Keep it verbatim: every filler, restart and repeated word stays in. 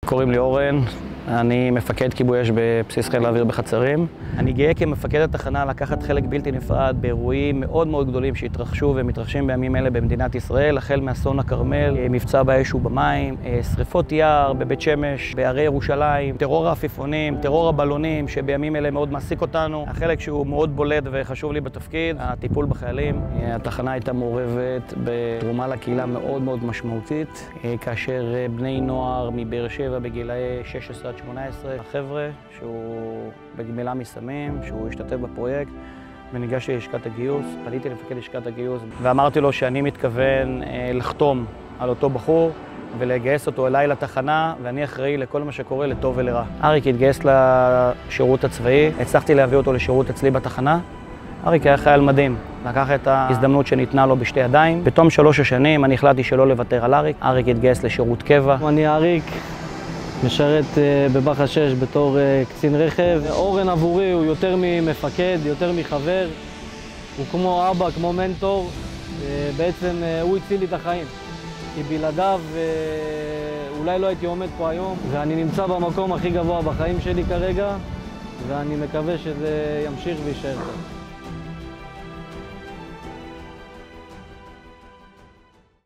קוראים לי אורן, אני מפקד כיבוי אש בבסיס חיל האוויר בחצרים. אני גאה כמפקד התחנה לקחת חלק בלתי נפרד באירועים מאוד מאוד גדולים שהתרחשו ומתרחשים בימים אלה במדינת ישראל, החל מאסון הכרמל, מבצע באש ובמים, שריפות יער בבית שמש, בערי ירושלים, טרור העפיפונים, טרור הבלונים שבימים אלה מאוד מעסיק אותנו. החלק שהוא מאוד בולט וחשוב לי בתפקיד, הטיפול בחיילים. התחנה הייתה מעורבת בתרומה לקהילה מאוד מאוד משמעותית, כאשר בני נוער מבאר שבע בגילאי שש עשרה עד שמונה עשרה, החבר'ה שהוא בגמילה מסמים, שהוא השתתף בפרויקט, וניגשתי ללשכת הגיוס, פניתי למפקד לשכת הגיוס ואמרתי לו שאני מתכוון לחתום על אותו בחור ולגייס אותו אליי לתחנה, ואני אחראי לכל מה שקורה לטוב ולרע. אריק התגייס לשירות הצבאי, הצלחתי להביא אותו לשירות אצלי בתחנה. אריק היה חייל מדהים, לקח את ההזדמנות שניתנה לו בשתי ידיים. בתום שלוש השנים אני החלטתי שלא לוותר על אריק. אריק התגייס לשירות קבע. אני אריק, משרת בבח"א שש בתור קצין רכב. אורן עבורי הוא יותר ממפקד, יותר מחבר. הוא כמו אבא, כמו מנטור. בעצם הוא הציל לי את החיים. כי בלעדיו אולי לא הייתי עומד פה היום. ואני נמצא במקום הכי גבוה בחיים שלי כרגע, ואני מקווה שזה ימשיך ויישאר טוב.